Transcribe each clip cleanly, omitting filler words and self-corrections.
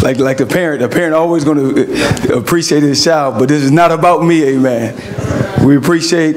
like the parent always going to appreciate his child, but this is not about me, amen. We appreciate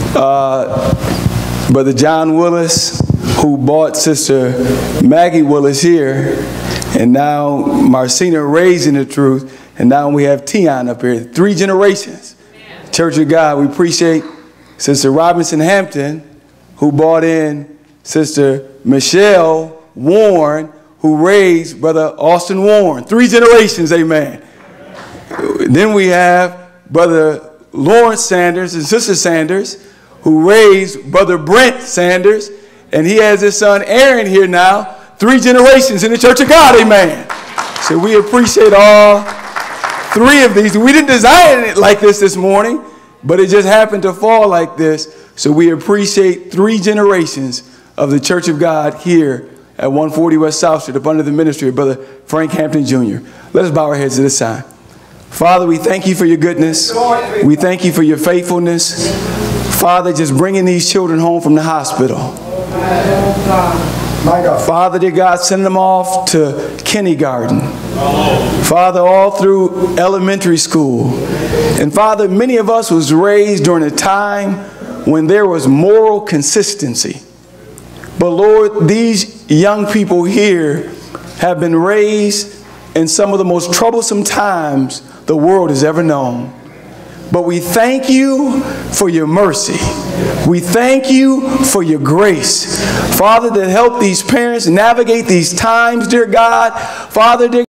Brother John Willis, who bought Sister Maggie Willis here, and now Marcina raised in the truth, and now we have Tion up here. 3 generations. Church of God, we appreciate Sister Robinson Hampton, who brought in Sister Michelle Warren, who raised Brother Austin Warren. 3 generations, amen. Then we have Brother Lawrence Sanders and Sister Sanders, who raised Brother Brent Sanders, and he has his son Aaron here now. 3 generations in the Church of God, amen. So we appreciate all 3 of these. We didn't design it like this morning, but it just happened to fall like this. So we appreciate 3 generations of the Church of God here at 140 West South Street, up under the ministry of Brother Frank Hampton Jr. Let us bow our heads at this time. Father, we thank you for your goodness. We thank you for your faithfulness. Father, just bringing these children home from the hospital. My God. Father, dear God, send them off to kindergarten. Father, all through elementary school. And Father, many of us was raised during a time when there was moral consistency. But Lord, these young people here have been raised in some of the most troublesome times the world has ever known. But we thank you for your mercy. We thank you for your grace. Father, that help these parents navigate these times, dear God. Father, dear